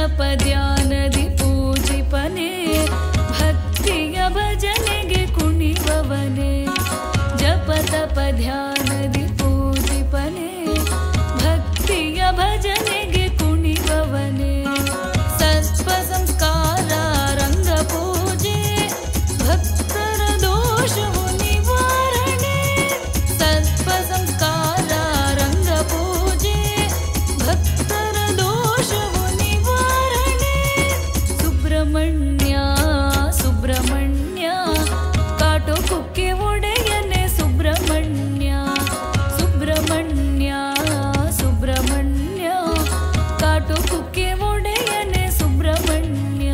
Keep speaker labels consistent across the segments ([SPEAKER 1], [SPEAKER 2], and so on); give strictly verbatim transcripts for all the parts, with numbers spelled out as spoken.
[SPEAKER 1] ಧ್ಯಾನದಿ ಪೂಜಿಪನೆ ಭಕ್ತಿಯ ಭಜನೆಗೆ ಕುಣಿವವನೇ ಜಪ ತಪ ಧ್ಯಾನದಿ ಪೂಜಿಪನೆ ಭಕ್ತಿಯ ಭಜನೆಗೆ ಕುಣಿವವನೇ ಸತ್ವ ಸಂಸ್ಕಾರ ರಂಗ ಪೂಜೆ ಭಕ್ತರ ದೋಷವು ನಿವಾರಣೆ ಸತ್ವ ಸಂಸ್ಕಾರ ರಂಗ ಪೂಜೆ ಭಕ್ತರ ದೋಷವು ನಿವಾರಣೆ ಸುಬ್ರಹ್ಮಣ್ಯ ಸುಬ್ರಹ್ಮಣ್ಯ ಕಾಟು ಕುಕ್ಕೆ ಒಡೆಯನೆ ಸುಬ್ರಹ್ಮಣ್ಯ ಸುಬ್ರಹ್ಮಣ್ಯ ಸುಬ್ರಹ್ಮಣ್ಯ ಕಾಟು ಕುಕ್ಕೆ ಒಡೆಯನೆ ಸುಬ್ರಹ್ಮಣ್ಯ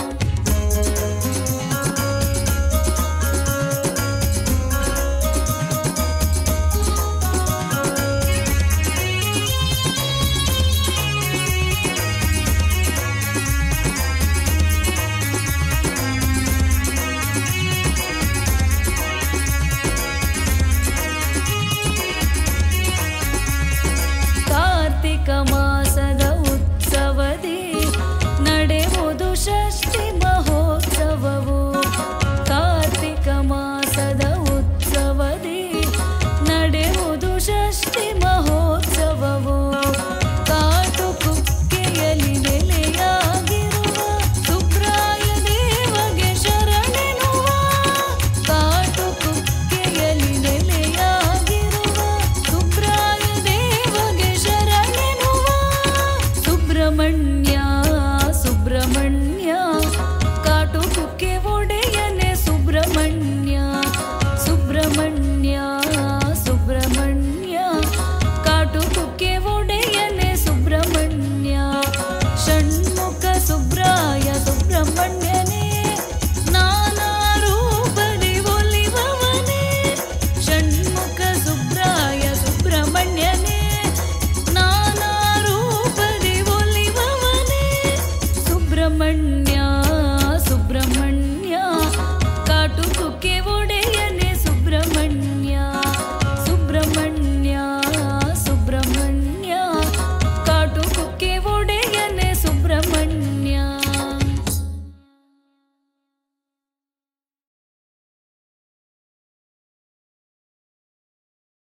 [SPEAKER 1] ಕಾರ್ತಿಕ ಮಾಸದ ಉತ್ಸವದಿ ನಡೆಯುವುದು ಷಷ್ಠಿ ಮಹೋತ್ಸವವು ಕಾರ್ತಿಕ ಮಾಸದ ಉತ್ಸವದಿ ನಡೆಯುವುದು ಷಷ್ಠಿ ಮಹೋತ್ಸವವು ಕಾಟು ಕುಕ್ಕೆಯಲ್ಲಿ ನೆಲೆಯಾಗಿರುವ ಸುಬ್ರಾಯ ದೇವಗೆ ಶರಣೆನುವ ಕಾಟು ಕುಕ್ಕೆಯಲ್ಲಿ ನೆಲೆಯಾಗಿರುವ ಸುಬ್ರಾಯ ದೇವಗೆ ಶರಣೆನುವ ಸುಬ್ರಹ್ಮಣ್ಯ